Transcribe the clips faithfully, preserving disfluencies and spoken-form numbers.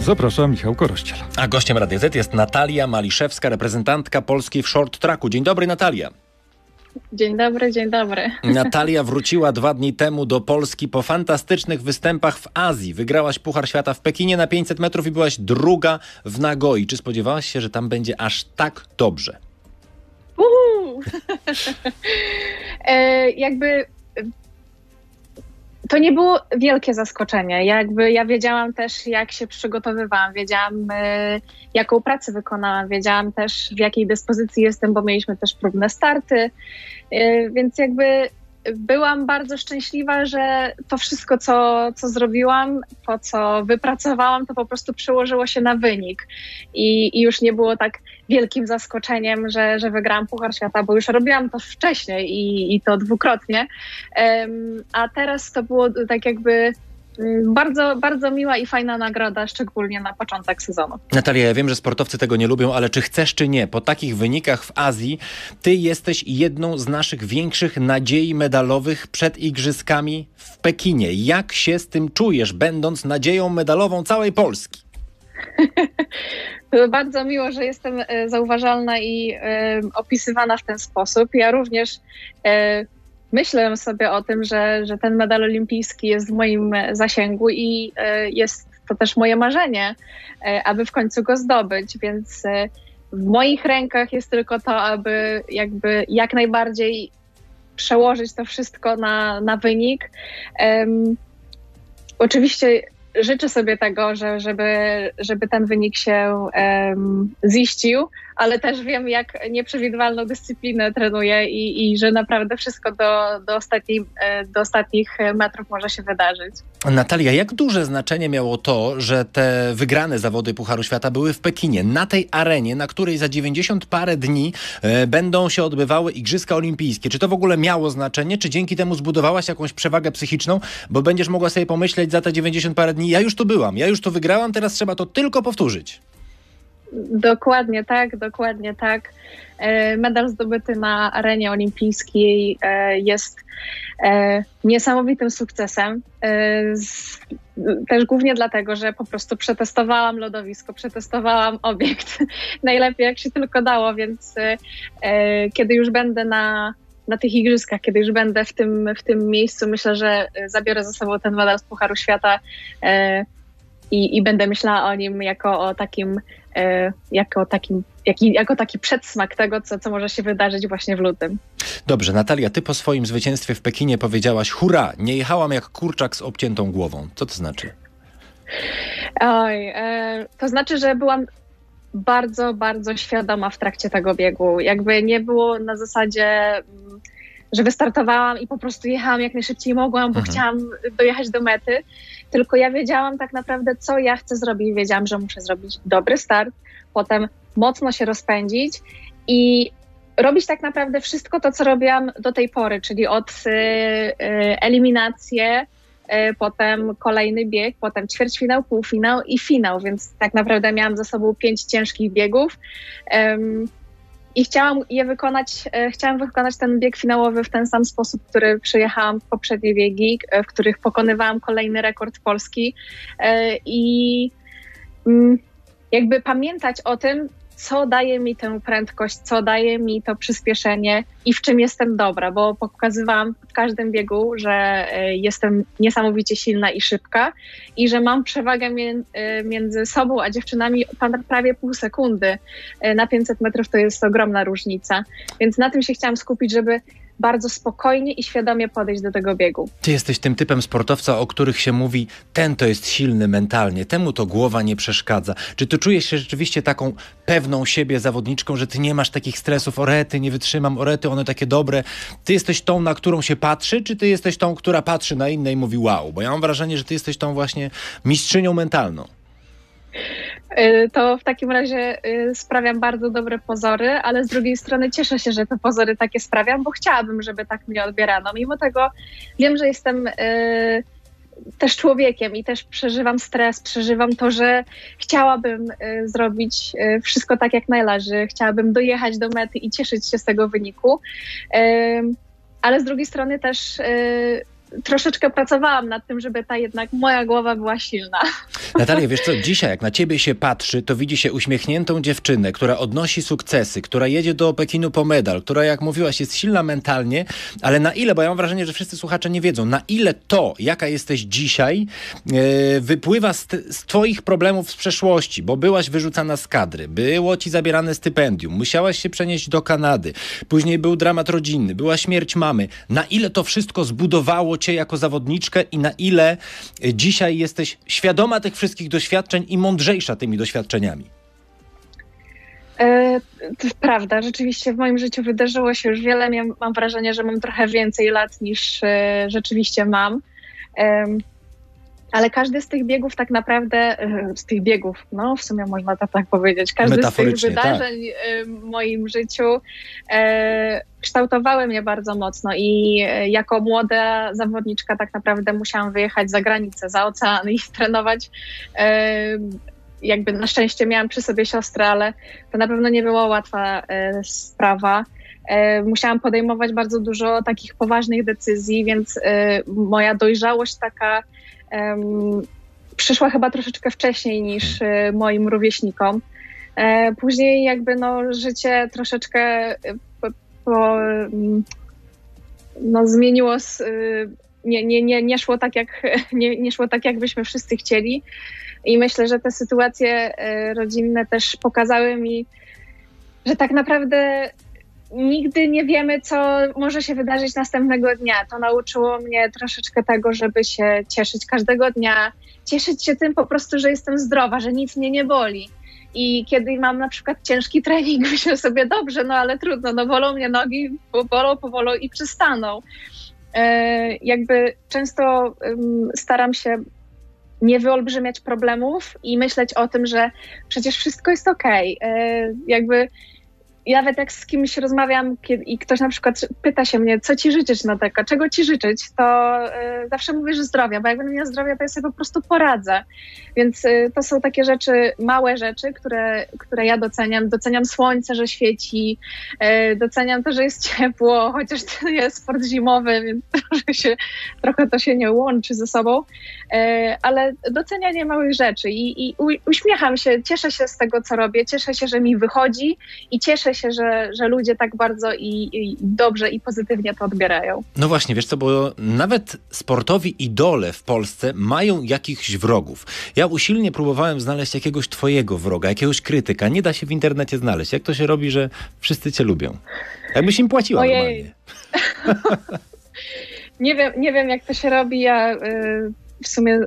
Zaprasza Michał Korościel. A gościem Radia Z jest Natalia Maliszewska, reprezentantka Polski w short tracku. Dzień dobry, Natalia. Dzień dobry, dzień dobry. Natalia wróciła dwa dni temu do Polski po fantastycznych występach w Azji. Wygrałaś Puchar Świata w Pekinie na pięćset metrów i byłaś druga w Nagoi. Czy spodziewałaś się, że tam będzie aż tak dobrze? Uhu. e, jakby to nie było wielkie zaskoczenie. Jakby ja wiedziałam też, jak się przygotowywałam, wiedziałam, e, jaką pracę wykonałam, wiedziałam też, w jakiej dyspozycji jestem, bo mieliśmy też próbne starty, e, więc jakby byłam bardzo szczęśliwa, że to wszystko, co, co zrobiłam, to, co wypracowałam, to po prostu przełożyło się na wynik. I, i już nie było tak wielkim zaskoczeniem, że, że wygrałam Puchar Świata, bo już robiłam to wcześniej i, i to dwukrotnie. Um, a teraz to było tak jakby bardzo, bardzo miła i fajna nagroda, szczególnie na początek sezonu. Natalia, ja wiem, że sportowcy tego nie lubią, ale czy chcesz, czy nie, po takich wynikach w Azji, ty jesteś jedną z naszych większych nadziei medalowych przed Igrzyskami w Pekinie. Jak się z tym czujesz, będąc nadzieją medalową całej Polski? Bardzo miło, że jestem zauważalna i e, opisywana w ten sposób. Ja również e, myślę sobie o tym, że, że ten medal olimpijski jest w moim zasięgu i e, jest to też moje marzenie, e, aby w końcu go zdobyć, więc e, w moich rękach jest tylko to, aby jakby jak najbardziej przełożyć to wszystko na, na wynik. Um, oczywiście życzę sobie tego, że, żeby, żeby ten wynik się um, ziścił, ale też wiem, jak nieprzewidywalną dyscyplinę trenuję i, i że naprawdę wszystko do, do, ostatniej, do ostatnich metrów może się wydarzyć. Natalia, jak duże znaczenie miało to, że te wygrane zawody Pucharu Świata były w Pekinie, na tej arenie, na której za dziewięćdziesiąt parę dni e, będą się odbywały Igrzyska Olimpijskie? Czy to w ogóle miało znaczenie? Czy dzięki temu zbudowałaś jakąś przewagę psychiczną? Bo będziesz mogła sobie pomyśleć za te dziewięćdziesiąt parę dni, ja już tu byłam, ja już tu wygrałam, teraz trzeba to tylko powtórzyć. Dokładnie tak, dokładnie tak. Medal zdobyty na arenie olimpijskiej jest niesamowitym sukcesem. Też głównie dlatego, że po prostu przetestowałam lodowisko, przetestowałam obiekt najlepiej jak się tylko dało, więc kiedy już będę na, na tych igrzyskach, kiedy już będę w tym, w tym miejscu, myślę, że zabiorę ze sobą ten medal z Pucharu Świata i, i będę myślała o nim jako o takim Jako taki, jaki, jako taki przedsmak tego, co, co może się wydarzyć właśnie w lutym. Dobrze, Natalia, ty po swoim zwycięstwie w Pekinie powiedziałaś: hurra, nie jechałam jak kurczak z obciętą głową. Co to znaczy? Oj, e, to znaczy, że byłam bardzo, bardzo świadoma w trakcie tego biegu. Jakby nie było na zasadzie, że wystartowałam i po prostu jechałam jak najszybciej mogłam, bo mhm. chciałam dojechać do mety. Tylko ja wiedziałam tak naprawdę, co ja chcę zrobić. Wiedziałam, że muszę zrobić dobry start, potem mocno się rozpędzić i robić tak naprawdę wszystko to, co robiłam do tej pory, czyli od y, y, eliminację, y, potem kolejny bieg, potem ćwierćfinał, półfinał i finał, więc tak naprawdę miałam za sobą pięć ciężkich biegów. Um, I chciałam je wykonać, chciałam wykonać ten bieg finałowy w ten sam sposób, w który przyjechałam w poprzednie biegi, w których pokonywałam kolejny rekord Polski i jakby pamiętać o tym, co daje mi tę prędkość, co daje mi to przyspieszenie i w czym jestem dobra, bo pokazywałam w każdym biegu, że jestem niesamowicie silna i szybka i że mam przewagę między sobą a dziewczynami prawie pół sekundy. Na pięćset metrów to jest ogromna różnica, więc na tym się chciałam skupić, żeby bardzo spokojnie i świadomie podejść do tego biegu. Ty jesteś tym typem sportowca, o których się mówi, ten to jest silny mentalnie, temu to głowa nie przeszkadza. Czy ty czujesz się rzeczywiście taką pewną siebie zawodniczką, że ty nie masz takich stresów, orety, nie wytrzymam, orety, one takie dobre. Ty jesteś tą, na którą się patrzy, czy ty jesteś tą, która patrzy na inne i mówi wow? Bo ja mam wrażenie, że ty jesteś tą właśnie mistrzynią mentalną. To w takim razie sprawiam bardzo dobre pozory, ale z drugiej strony cieszę się, że te pozory takie sprawiam, bo chciałabym, żeby tak mnie odbierano. Mimo tego wiem, że jestem też człowiekiem i też przeżywam stres, przeżywam to, że chciałabym zrobić wszystko tak, jak należy. Chciałabym dojechać do mety i cieszyć się z tego wyniku, ale z drugiej strony też troszeczkę pracowałam nad tym, żeby ta jednak moja głowa była silna. Natalia, wiesz co, dzisiaj jak na ciebie się patrzy, to widzi się uśmiechniętą dziewczynę, która odnosi sukcesy, która jedzie do Pekinu po medal, która, jak mówiłaś, jest silna mentalnie, ale na ile, bo ja mam wrażenie, że wszyscy słuchacze nie wiedzą, na ile to, jaka jesteś dzisiaj, yy, wypływa z, z twoich problemów z przeszłości, bo byłaś wyrzucana z kadry, było ci zabierane stypendium, musiałaś się przenieść do Kanady, później był dramat rodzinny, była śmierć mamy. Na ile to wszystko zbudowało cię jako zawodniczkę i na ile dzisiaj jesteś świadoma tych wszystkich doświadczeń i mądrzejsza tymi doświadczeniami? E, to prawda, rzeczywiście w moim życiu wydarzyło się już wiele. Miałam, mam wrażenie, że mam trochę więcej lat niż e, rzeczywiście mam. E, ale każdy z tych biegów tak naprawdę, e, z tych biegów, no w sumie można to tak powiedzieć, każdy z tych wydarzeń tak. w moim życiu e, kształtowały mnie bardzo mocno i e, jako młoda zawodniczka tak naprawdę musiałam wyjechać za granicę, za ocean i trenować. E, jakby na szczęście miałam przy sobie siostrę, ale to na pewno nie była łatwa e, sprawa. E, musiałam podejmować bardzo dużo takich poważnych decyzji, więc e, moja dojrzałość taka e, przyszła chyba troszeczkę wcześniej niż e, moim rówieśnikom. E, później jakby no życie troszeczkę po, po, no, zmieniło, z, nie, nie, nie, nie, szło tak jak, nie, nie szło tak, jak byśmy wszyscy chcieli. I myślę, że te sytuacje rodzinne też pokazały mi, że tak naprawdę nigdy nie wiemy, co może się wydarzyć następnego dnia. To nauczyło mnie troszeczkę tego, żeby się cieszyć każdego dnia, cieszyć się tym po prostu, że jestem zdrowa, że nic mnie nie boli. I kiedy mam na przykład ciężki trening, myślę sobie, dobrze, no ale trudno, no bolą mnie nogi, bolą, powolą i przestaną. E, jakby często um, staram się nie wyolbrzymiać problemów i myśleć o tym, że przecież wszystko jest okej. E, jakby nawet jak z kimś rozmawiam kiedy, i ktoś na przykład pyta się mnie, co ci życzyć na tego, czego ci życzyć, to y, zawsze mówię, że zdrowia, bo jak będę miała zdrowia, to ja sobie po prostu poradzę. Więc y, to są takie rzeczy, małe rzeczy, które, które ja doceniam. Doceniam słońce, że świeci, y, doceniam to, że jest ciepło, chociaż to jest sport zimowy, więc trochę, się, trochę to się nie łączy ze sobą, y, ale docenianie małych rzeczy i, i u, uśmiecham się, cieszę się z tego, co robię, cieszę się, że mi wychodzi i cieszę się, że, że ludzie tak bardzo i, i dobrze i pozytywnie to odbierają. No właśnie, wiesz co, bo nawet sportowi idole w Polsce mają jakichś wrogów. Ja usilnie próbowałem znaleźć jakiegoś twojego wroga, jakiegoś krytyka. Nie da się w internecie znaleźć. Jak to się robi, że wszyscy cię lubią? Jakbyś im płaciła Ojej. Normalnie. nie wiem, nie wiem, jak to się robi. Ja y, w sumie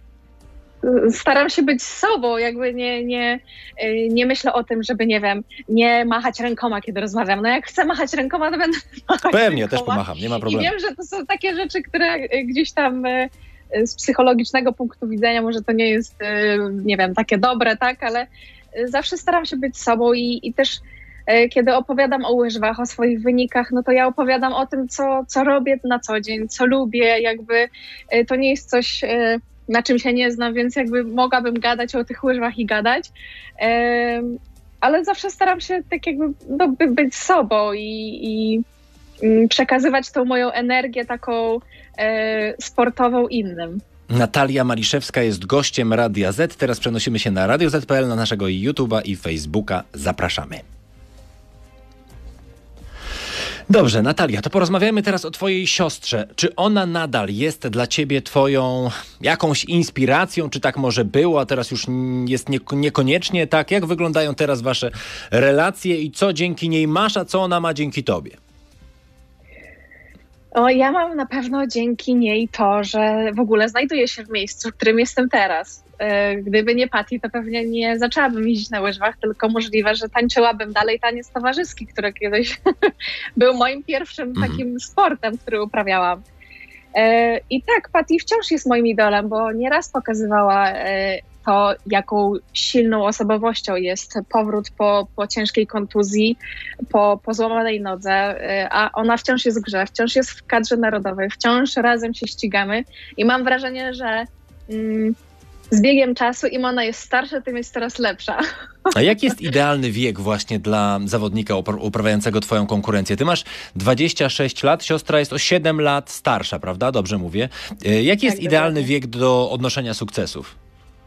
staram się być sobą, jakby nie, nie, nie myślę o tym, żeby, nie wiem, nie machać rękoma, kiedy rozmawiam. No jak chcę machać rękoma, to będę machać Pewnie, rękoma. też pomacham, nie ma problemu. I wiem, że to są takie rzeczy, które gdzieś tam z psychologicznego punktu widzenia może to nie jest, nie wiem, takie dobre, tak, ale zawsze staram się być sobą i, i też kiedy opowiadam o łyżwach, o swoich wynikach, no to ja opowiadam o tym, co, co robię na co dzień, co lubię, jakby to nie jest coś, na czym się nie znam, więc jakby mogłabym gadać o tych łyżwach i gadać, um, ale zawsze staram się tak jakby no, by być sobą i, i um, przekazywać tą moją energię taką e, sportową innym. Natalia Maliszewska jest gościem Radia Z. Teraz przenosimy się na radio zet kropka pe el, na naszego YouTube'a i Facebooka. Zapraszamy. Dobrze, Natalia, to porozmawiajmy teraz o twojej siostrze. Czy ona nadal jest dla ciebie twoją jakąś inspiracją? Czy tak może było, a teraz już jest nie, niekoniecznie tak? Jak wyglądają teraz wasze relacje i co dzięki niej masz, a co ona ma dzięki tobie? O, ja mam na pewno dzięki niej to, że w ogóle znajduję się w miejscu, w którym jestem teraz. Gdyby nie Patty, to pewnie nie zaczęłabym jeździć na łyżwach, tylko możliwe, że tańczyłabym dalej taniec towarzyski, który kiedyś był moim pierwszym mm. takim sportem, który uprawiałam. I tak, Patty wciąż jest moim idolem, bo nieraz pokazywała to, jaką silną osobowością jest powrót po, po ciężkiej kontuzji, po, po złamanej nodze, a ona wciąż jest w grze, wciąż jest w kadrze narodowej, wciąż razem się ścigamy i mam wrażenie, że mm, z biegiem czasu im ona jest starsza, tym jest coraz lepsza. A jaki jest idealny wiek właśnie dla zawodnika uprawiającego twoją konkurencję? Ty masz dwadzieścia sześć lat, siostra jest o siedem lat starsza, prawda? Dobrze mówię. Jaki jest Tak, idealny dokładnie. wiek do odnoszenia sukcesów?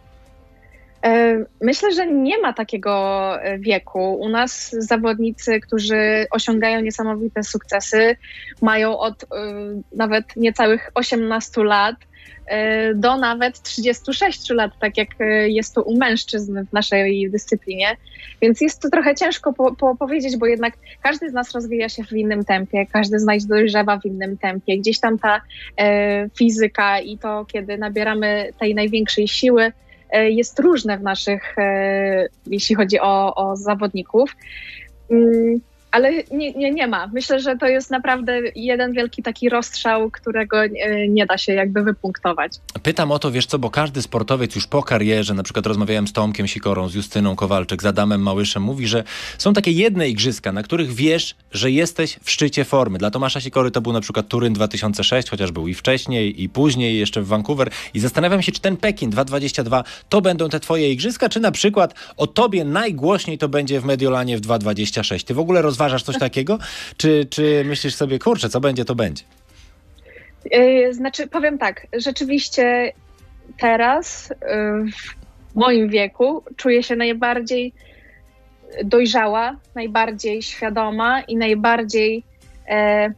Myślę, że nie ma takiego wieku. U nas zawodnicy, którzy osiągają niesamowite sukcesy, mają od y, nawet niecałych osiemnastu lat y, do nawet trzydziestu sześciu lat, tak jak jest to u mężczyzn w naszej dyscyplinie. Więc jest to trochę ciężko po, po powiedzieć, bo jednak każdy z nas rozwija się w innym tempie, każdy z nas dojrzewa w innym tempie. Gdzieś tam ta y, fizyka i to, kiedy nabieramy tej największej siły, jest różne w naszych, jeśli chodzi o, o zawodników, ale nie, nie, nie ma. Myślę, że to jest naprawdę jeden wielki taki rozstrzał, którego nie da się jakby wypunktować. Pytam o to, wiesz co, bo każdy sportowiec już po karierze, na przykład rozmawiałem z Tomkiem Sikorą, z Justyną Kowalczyk, z Adamem Małyszem, mówi, że są takie jedne igrzyska, na których wiesz, że jesteś w szczycie formy. Dla Tomasza Sikory to był na przykład Turyn dwa tysiące sześć, chociaż był i wcześniej, i później, jeszcze w Vancouver. I zastanawiam się, czy ten Pekin dwa tysiące dwudziesty drugi to będą te twoje igrzyska, czy na przykład o tobie najgłośniej to będzie w Mediolanie w dwa tysiące dwudziestym szóstym. Ty w ogóle rozważasz coś takiego? Czy, czy myślisz sobie, kurczę, co będzie, to będzie? Znaczy, powiem tak, rzeczywiście teraz w moim wieku czuję się najbardziej dojrzała, najbardziej świadoma i najbardziej e,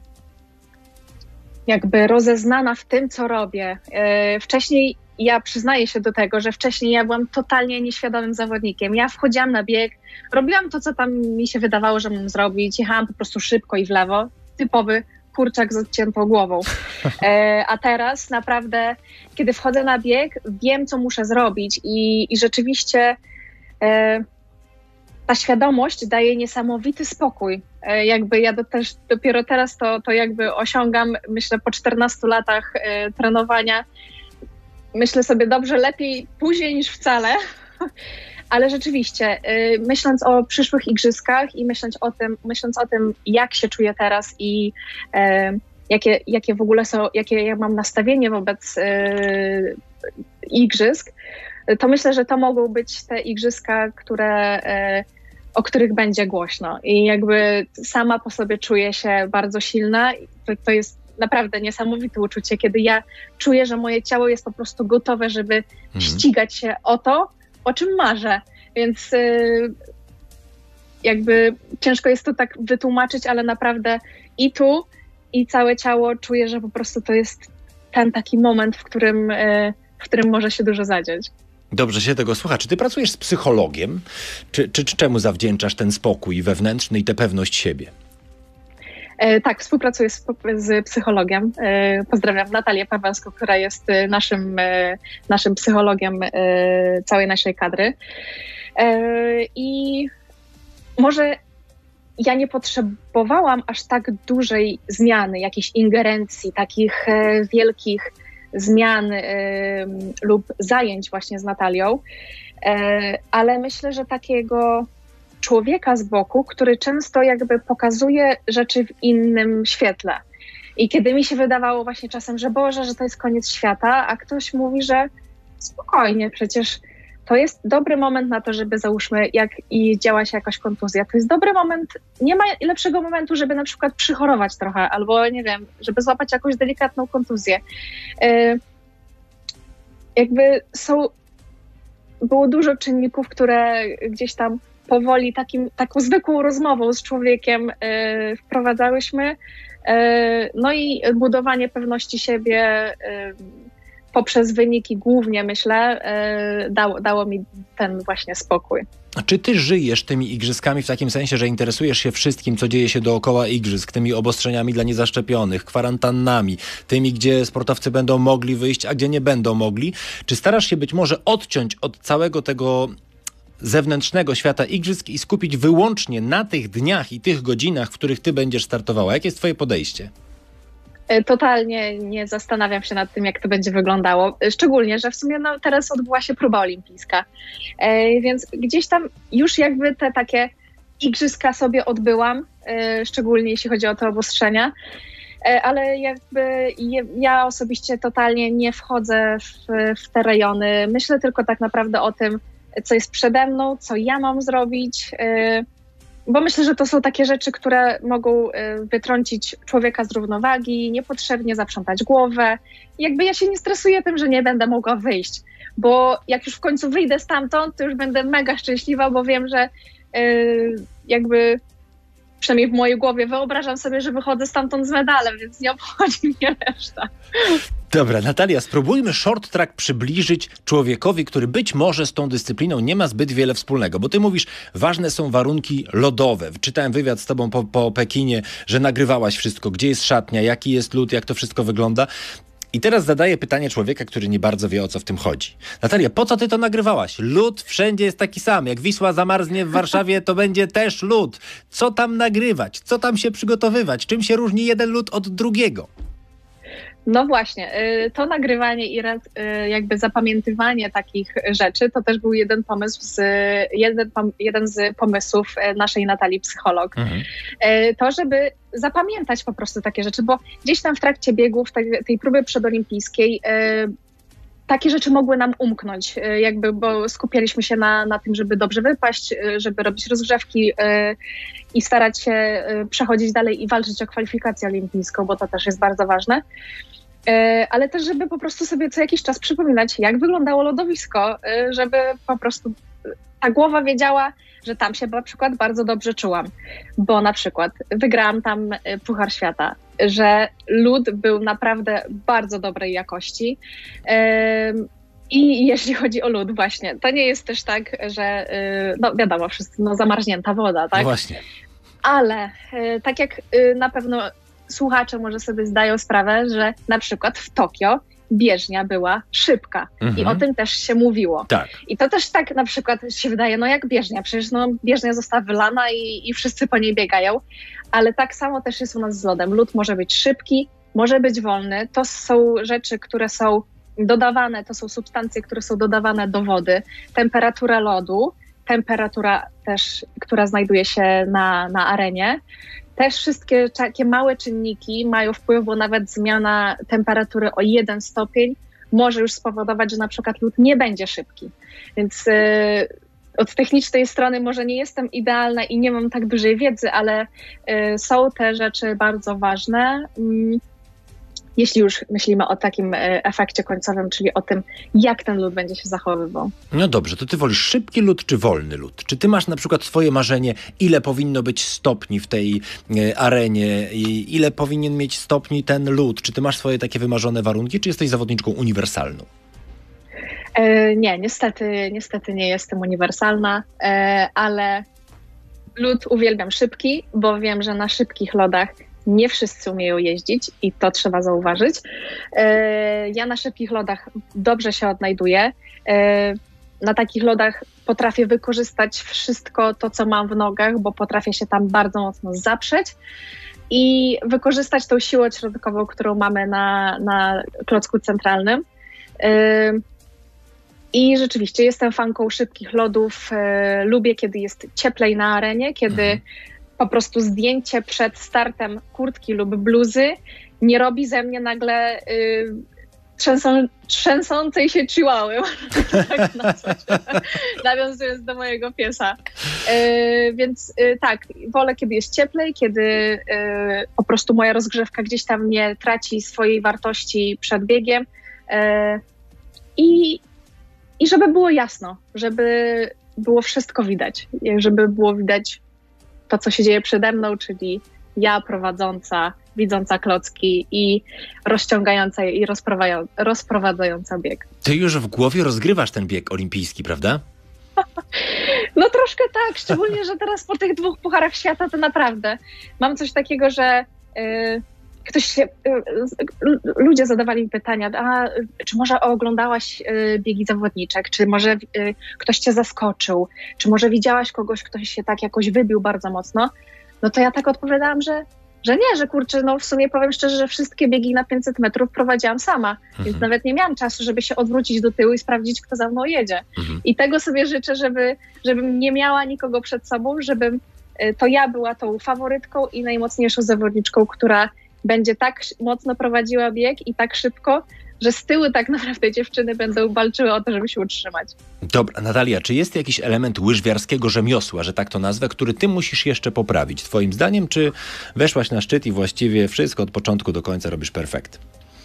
jakby rozeznana w tym, co robię. E, wcześniej ja przyznaję się do tego, że wcześniej ja byłam totalnie nieświadomym zawodnikiem. Ja wchodziłam na bieg, robiłam to, co tam mi się wydawało, że mam zrobić. Jechałam po prostu szybko i w lewo. Typowy kurczak z odciętą głową. E, a teraz naprawdę, kiedy wchodzę na bieg, wiem, co muszę zrobić i, i rzeczywiście e, ta świadomość daje niesamowity spokój. E, jakby ja do, też dopiero teraz to, to jakby osiągam, myślę, po czternastu latach e, trenowania. Myślę sobie, dobrze, lepiej później niż wcale. Ale rzeczywiście, y, myśląc o przyszłych igrzyskach i myśląc o tym, myśląc o tym, jak się czuję teraz i y, jakie, jakie w ogóle są, jakie ja mam nastawienie wobec y, igrzysk, to myślę, że to mogą być te igrzyska, które, y, o których będzie głośno. I jakby sama po sobie czuję się bardzo silna. To, to jest naprawdę niesamowite uczucie, kiedy ja czuję, że moje ciało jest po prostu gotowe, żeby mhm. ścigać się o to, o czym marzę. Więc yy, jakby ciężko jest to tak wytłumaczyć, ale naprawdę i tu, i całe ciało czuję, że po prostu to jest ten taki moment, w którym, yy, w którym może się dużo zadziać. Dobrze się tego słucha. Czy ty pracujesz z psychologiem? Czy, czy, czy czemu zawdzięczasz ten spokój wewnętrzny i tę pewność siebie? Tak, współpracuję z, z psychologiem. Pozdrawiam Natalię Pawelską, która jest naszym, naszym psychologiem całej naszej kadry. I może ja nie potrzebowałam aż tak dużej zmiany, jakiejś ingerencji, takich wielkich zmian lub zajęć właśnie z Natalią, ale myślę, że takiego człowieka z boku, który często jakby pokazuje rzeczy w innym świetle. I kiedy mi się wydawało właśnie czasem, że Boże, że to jest koniec świata, a ktoś mówi, że spokojnie, przecież to jest dobry moment na to, żeby załóżmy, jak i działa się jakaś kontuzja, to jest dobry moment, nie ma lepszego momentu, żeby na przykład przychorować trochę, albo nie wiem, żeby złapać jakąś delikatną kontuzję. Yy, jakby są, było dużo czynników, które gdzieś tam powoli takim, taką zwykłą rozmową z człowiekiem y, wprowadzałyśmy. Y, no i budowanie pewności siebie y, poprzez wyniki głównie, myślę, y, dało, dało mi ten właśnie spokój. A czy ty żyjesz tymi igrzyskami w takim sensie, że interesujesz się wszystkim, co dzieje się dookoła igrzysk, tymi obostrzeniami dla niezaszczepionych, kwarantannami, tymi, gdzie sportowcy będą mogli wyjść, a gdzie nie będą mogli? Czy starasz się być może odciąć od całego tego zewnętrznego świata igrzysk i skupić wyłącznie na tych dniach i tych godzinach, w których ty będziesz startowała? Jakie jest twoje podejście? Totalnie nie zastanawiam się nad tym, jak to będzie wyglądało. Szczególnie, że w sumie no, teraz odbyła się próba olimpijska. E, więc gdzieś tam już jakby te takie igrzyska sobie odbyłam, e, szczególnie jeśli chodzi o te obostrzenia. E, ale jakby je, ja osobiście totalnie nie wchodzę w, w te rejony. Myślę tylko tak naprawdę o tym, co jest przede mną, co ja mam zrobić, bo myślę, że to są takie rzeczy, które mogą wytrącić człowieka z równowagi, niepotrzebnie zaprzątać głowę. Jakby ja się nie stresuję tym, że nie będę mogła wyjść, bo jak już w końcu wyjdę stamtąd, to już będę mega szczęśliwa, bo wiem, że jakby przynajmniej w mojej głowie wyobrażam sobie, że wychodzę stamtąd z medalem, więc nie obchodzi mnie reszta. Dobra, Natalia, spróbujmy short track przybliżyć człowiekowi, który być może z tą dyscypliną nie ma zbyt wiele wspólnego, bo ty mówisz, ważne są warunki lodowe. Czytałem wywiad z tobą po, po Pekinie, że nagrywałaś wszystko, gdzie jest szatnia, jaki jest lód, jak to wszystko wygląda. I teraz zadaję pytanie człowieka, który nie bardzo wie, o co w tym chodzi. Natalia, po co ty to nagrywałaś? Lód wszędzie jest taki sam. Jak Wisła zamarznie w Warszawie, to będzie też lód. Co tam nagrywać? Co tam się przygotowywać? Czym się różni jeden lód od drugiego? No właśnie, to nagrywanie i jakby zapamiętywanie takich rzeczy, to też był jeden pomysł, z, jeden, jeden z pomysłów naszej Natalii, psycholog. Mhm. To, żeby zapamiętać po prostu takie rzeczy, bo gdzieś tam w trakcie biegów, tej, tej próby przedolimpijskiej, takie rzeczy mogły nam umknąć, jakby, bo skupialiśmy się na, na tym, żeby dobrze wypaść, żeby robić rozgrzewki i starać się przechodzić dalej i walczyć o kwalifikację olimpijską, bo to też jest bardzo ważne. Ale też, żeby po prostu sobie co jakiś czas przypominać, jak wyglądało lodowisko, żeby po prostu ta głowa wiedziała, że tam się na przykład bardzo dobrze czułam, bo na przykład wygrałam tam Puchar Świata, że lód był naprawdę bardzo dobrej jakości. I jeśli chodzi o lód właśnie, to nie jest też tak, że no wiadomo, wszyscy, no zamarznięta woda, tak? No właśnie. Ale tak jak na pewno słuchacze może sobie zdają sprawę, że na przykład w Tokio bieżnia była szybka mhm. i o tym też się mówiło. Tak. I to też tak na przykład się wydaje, no jak bieżnia, przecież no bieżnia została wylana i, i wszyscy po niej biegają, ale tak samo też jest u nas z lodem. Lód może być szybki, może być wolny. To są rzeczy, które są dodawane, to są substancje, które są dodawane do wody. Temperatura lodu, temperatura też, która znajduje się na, na arenie. Też wszystkie takie małe czynniki mają wpływ, bo nawet zmiana temperatury o jeden stopień może już spowodować, że na przykład lód nie będzie szybki. Więc yy, od technicznej strony może nie jestem idealna i nie mam tak dużej wiedzy, ale yy, są te rzeczy bardzo ważne. Yy. Jeśli już myślimy o takim efekcie końcowym, czyli o tym, jak ten lód będzie się zachowywał. No dobrze, to ty wolisz szybki lód czy wolny lód? Czy ty masz na przykład swoje marzenie, ile powinno być stopni w tej arenie, ile powinien mieć stopni ten lód? Czy ty masz swoje takie wymarzone warunki, czy jesteś zawodniczką uniwersalną? E, nie, niestety, niestety nie jestem uniwersalna, e, ale lód uwielbiam szybki, bo wiem, że na szybkich lodach nie wszyscy umieją jeździć i to trzeba zauważyć. Ja na szybkich lodach dobrze się odnajduję. Na takich lodach potrafię wykorzystać wszystko to, co mam w nogach, bo potrafię się tam bardzo mocno zaprzeć i wykorzystać tą siłę odśrodkową, którą mamy na, na klocku centralnym. I rzeczywiście jestem fanką szybkich lodów. Lubię, kiedy jest cieplej na arenie, kiedy mhm. po prostu zdjęcie przed startem kurtki lub bluzy nie robi ze mnie nagle y, trzęsą, trzęsącej się chihuahy, tak nazwać, nawiązując do mojego piesa. Y, więc y, tak, wolę, kiedy jest cieplej, kiedy y, po prostu moja rozgrzewka gdzieś tam nie traci swojej wartości przed biegiem y, i, i żeby było jasno, żeby było wszystko widać, żeby było widać to, co się dzieje przede mną, czyli ja prowadząca, widząca klocki i rozciągająca i rozprowadzająca bieg. Ty już w głowie rozgrywasz ten bieg olimpijski, prawda? No troszkę tak, szczególnie, że teraz po tych dwóch pucharach świata to naprawdę mam coś takiego, że yy, ktoś się, yy, ludzie zadawali mi pytania, a czy może oglądałaś yy, biegi zawodniczek, czy może yy, ktoś cię zaskoczył, czy może widziałaś kogoś, kto się tak jakoś wybił bardzo mocno, no to ja tak odpowiadałam, że, że nie, że kurczę, no w sumie powiem szczerze, że wszystkie biegi na pięćset metrów prowadziłam sama, mhm. więc nawet nie miałam czasu, żeby się odwrócić do tyłu i sprawdzić, kto za mną jedzie. Mhm. I tego sobie życzę, żeby, żebym nie miała nikogo przed sobą, żebym to ja była tą faworytką i najmocniejszą zawodniczką, która będzie tak mocno prowadziła bieg i tak szybko, że z tyłu tak naprawdę dziewczyny będą walczyły o to, żeby się utrzymać. Dobra, Natalia, czy jest jakiś element łyżwiarskiego rzemiosła, że tak to nazwę, który ty musisz jeszcze poprawić, twoim zdaniem, czy weszłaś na szczyt i właściwie wszystko od początku do końca robisz perfekt?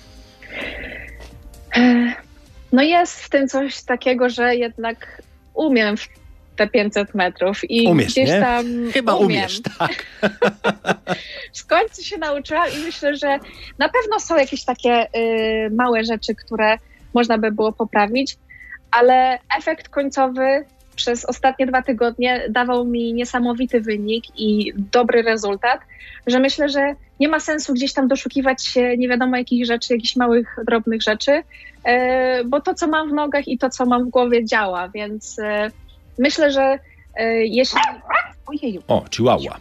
No jest w tym coś takiego, że jednak umiem w te pięćset metrów i umiesz, gdzieś nie? tam Chyba umiem. umiesz, tak. W końcu się nauczyłam i myślę, że na pewno są jakieś takie y, małe rzeczy, które można by było poprawić, ale efekt końcowy przez ostatnie dwa tygodnie dawał mi niesamowity wynik i dobry rezultat, że myślę, że nie ma sensu gdzieś tam doszukiwać się nie wiadomo jakich rzeczy, jakichś małych, drobnych rzeczy, y, bo to, co mam w nogach i to, co mam w głowie działa, więc y, myślę, że y, jeśli... Ojeju. O, chihuahua.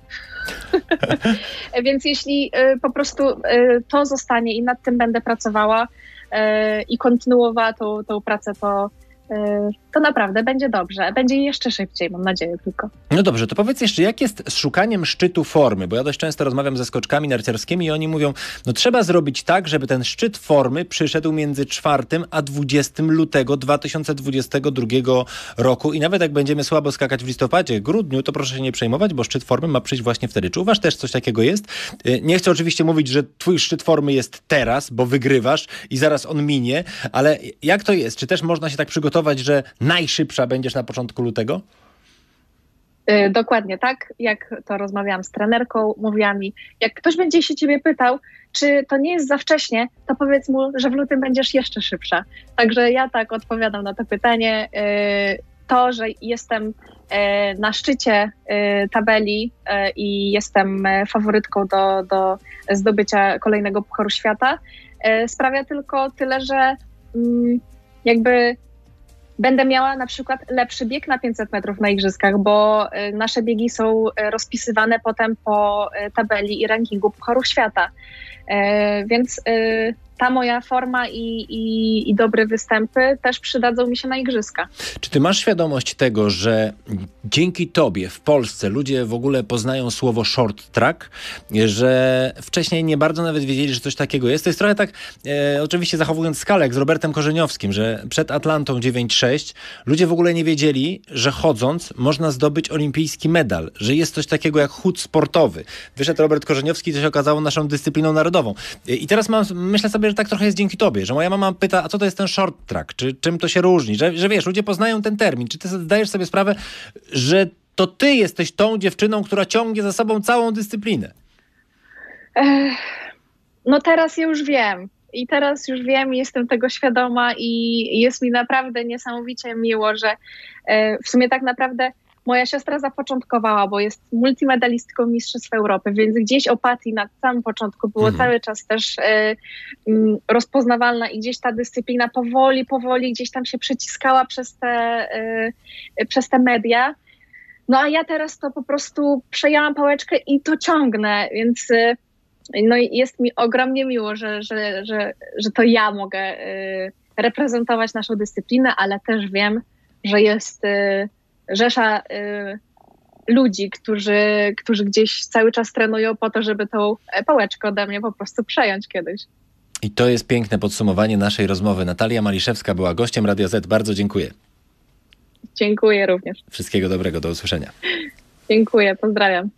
Więc jeśli y, po prostu y, to zostanie i nad tym będę pracowała y, i kontynuowała tą, tą pracę, to, y, to naprawdę będzie dobrze. Będzie jeszcze szybciej, mam nadzieję tylko. No dobrze, to powiedz jeszcze, jak jest z szukaniem szczytu formy? Bo ja dość często rozmawiam ze skoczkami narciarskimi i oni mówią, no trzeba zrobić tak, żeby ten szczyt formy przyszedł między czwartym a dwudziestym lutego dwa tysiące dwudziestego drugiego roku i nawet jak będziemy słabo skakać w listopadzie, grudniu, to proszę się nie przejmować, bo szczyt formy ma przyjść właśnie wtedy. Czy u was też coś takiego jest? Nie chcę oczywiście mówić, że twój szczyt formy jest teraz, bo wygrywasz i zaraz on minie, ale jak to jest? Czy też można się tak przygotować, że najszybsza będziesz na początku lutego? Yy, dokładnie tak, jak to rozmawiałam z trenerką, mówiła mi, jak ktoś będzie się ciebie pytał, czy to nie jest za wcześnie, to powiedz mu, że w lutym będziesz jeszcze szybsza. Także ja tak odpowiadam na to pytanie. Yy, to, że jestem yy, na szczycie yy, tabeli yy, i jestem faworytką do, do zdobycia kolejnego Pucharu Świata, yy, sprawia tylko tyle, że yy, jakby będę miała na przykład lepszy bieg na pięćset metrów na igrzyskach, bo y, nasze biegi są y, rozpisywane potem po y, tabeli i rankingu Pucharów Świata. Y, więc y, ta moja forma i, i, i dobre występy też przydadzą mi się na igrzyska. Czy ty masz świadomość tego, że dzięki tobie w Polsce ludzie w ogóle poznają słowo short track, że wcześniej nie bardzo nawet wiedzieli, że coś takiego jest? To jest trochę tak, e, oczywiście zachowując skalę, jak z Robertem Korzeniowskim, że przed Atlantą dziewięć sześć ludzie w ogóle nie wiedzieli, że chodząc można zdobyć olimpijski medal, że jest coś takiego jak chód sportowy. Wyszedł Robert Korzeniowski i to się okazało naszą dyscypliną narodową. I teraz mam, myślę sobie, że tak trochę jest dzięki tobie, że moja mama pyta, a co to jest ten short track, czy czym to się różni, że, że wiesz, ludzie poznają ten termin, czy ty zdajesz sobie sprawę, że to ty jesteś tą dziewczyną, która ciągnie za sobą całą dyscyplinę? Ech, no teraz już wiem i teraz już wiem i jestem tego świadoma i jest mi naprawdę niesamowicie miło, że e, w sumie tak naprawdę moja siostra zapoczątkowała, bo jest multimedalistką Mistrzostw Europy, więc gdzieś o Pati na samym początku było mhm. cały czas też e, m, rozpoznawalna i gdzieś ta dyscyplina powoli, powoli gdzieś tam się przeciskała przez te, e, przez te media. No a ja teraz to po prostu przejęłam pałeczkę i to ciągnę, więc e, no jest mi ogromnie miło, że, że, że, że to ja mogę e, reprezentować naszą dyscyplinę, ale też wiem, że jest e, rzesza y, ludzi, którzy, którzy gdzieś cały czas trenują po to, żeby tą pałeczkę ode mnie po prostu przejąć kiedyś. I to jest piękne podsumowanie naszej rozmowy. Natalia Maliszewska była gościem Radia Z. Bardzo dziękuję. Dziękuję również. Wszystkiego dobrego, do usłyszenia. Dziękuję, pozdrawiam.